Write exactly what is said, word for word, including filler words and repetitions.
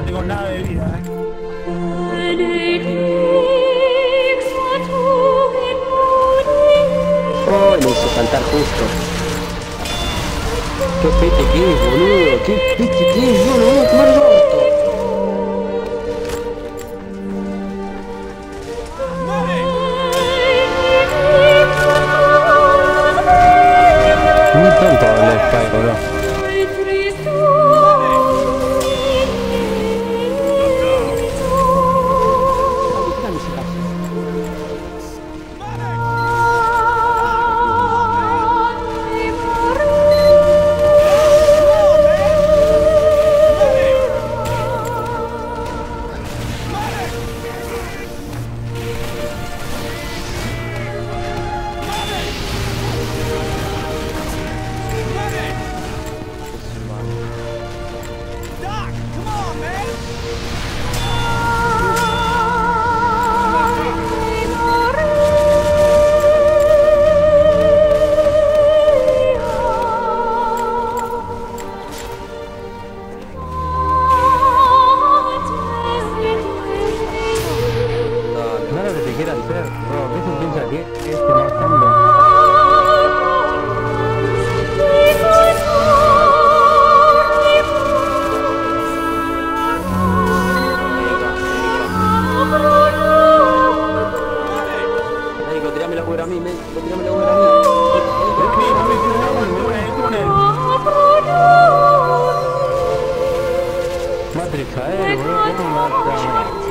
no tengo nada de vida, ¿eh? Oh, le hizo saltar justo. Qué pete que es, boludo. Qué pete que es, no, no voy a tomar el orto. Muy tonto el Spy, boludo. Matrix, a ver, boludo, ¿cómo me va a